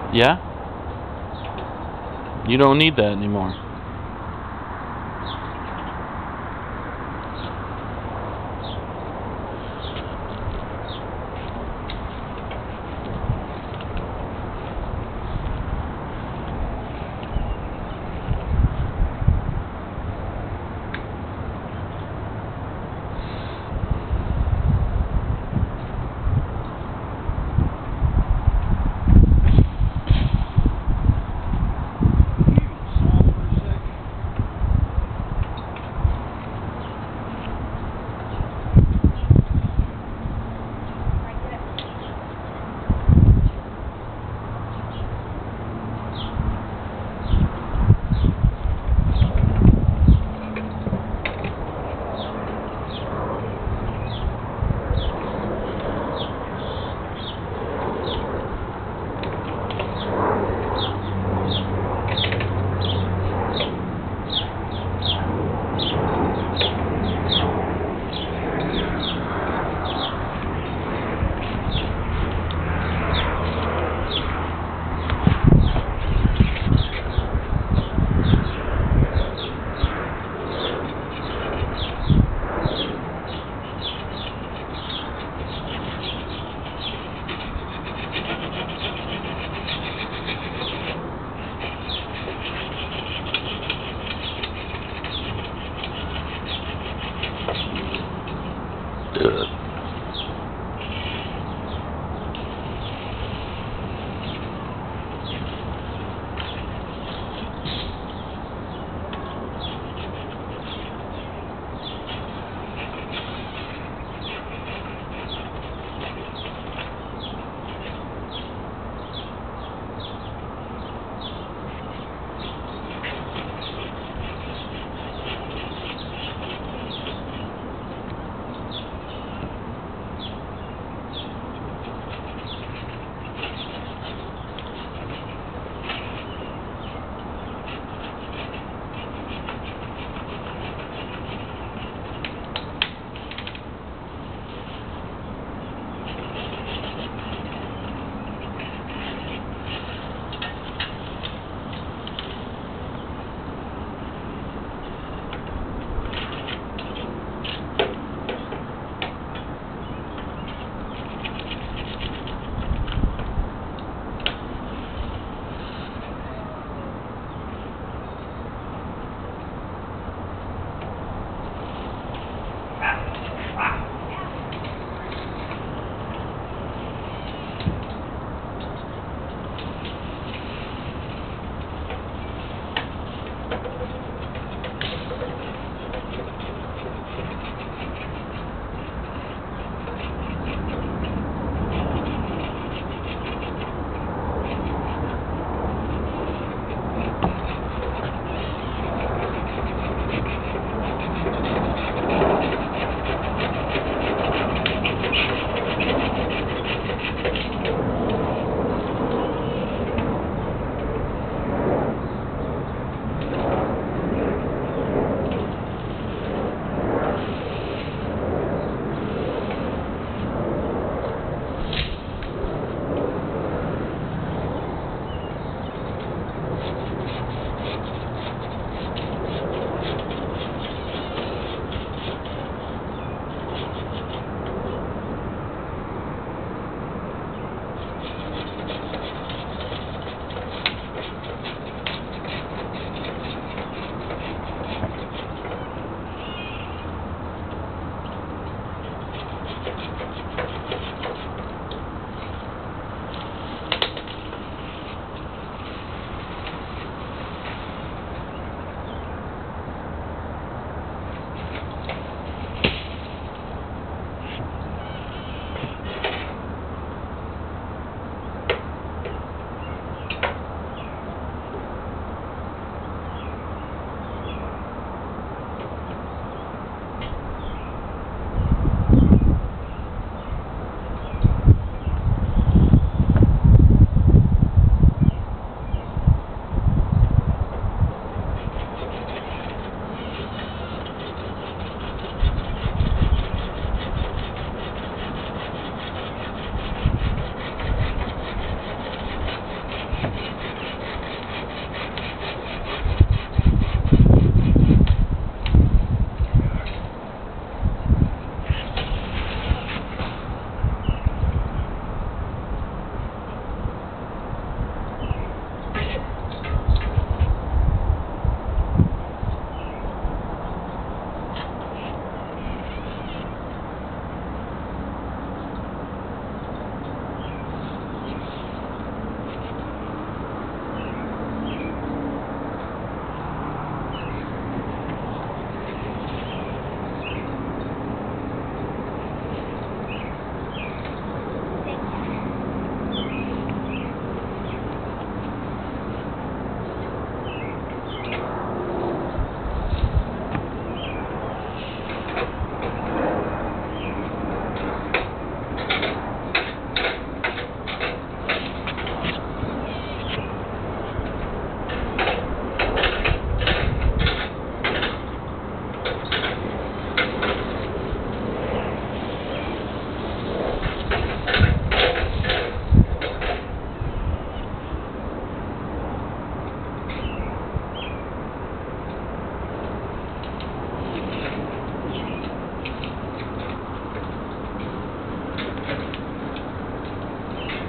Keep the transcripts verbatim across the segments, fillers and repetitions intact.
Yeah? You don't need that anymore.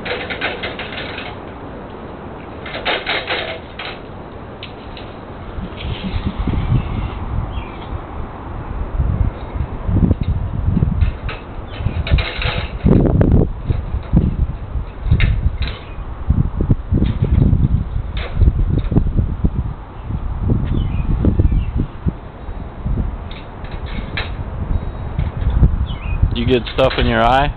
You get stuff in your eye?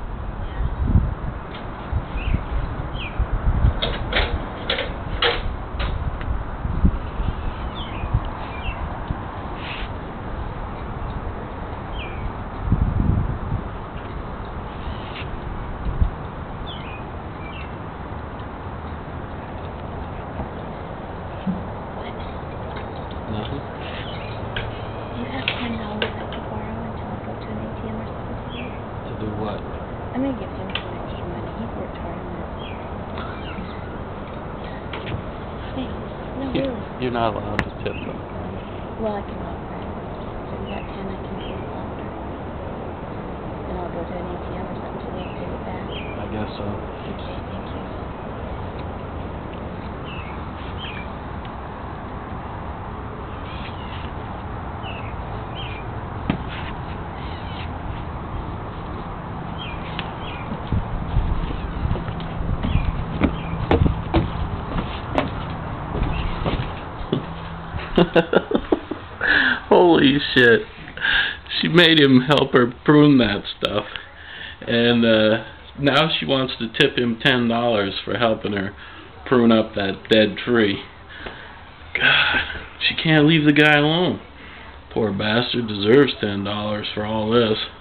Nothing? You have ten dollars I could borrow until I go to an A T M or something today? To do what? I'm going to give him some extra money. He's worked hard on this. Thanks. No, You, really. you're not allowed to tip them. Well, I can offer it. So you got ten I can give him after. And I'll go to an A T M or something today and pay it back. I guess so. Okay, thank you. Holy shit. She made him help her prune that stuff. And uh, now she wants to tip him ten dollars for helping her prune up that dead tree. God, she can't leave the guy alone. Poor bastard deserves ten dollars for all this.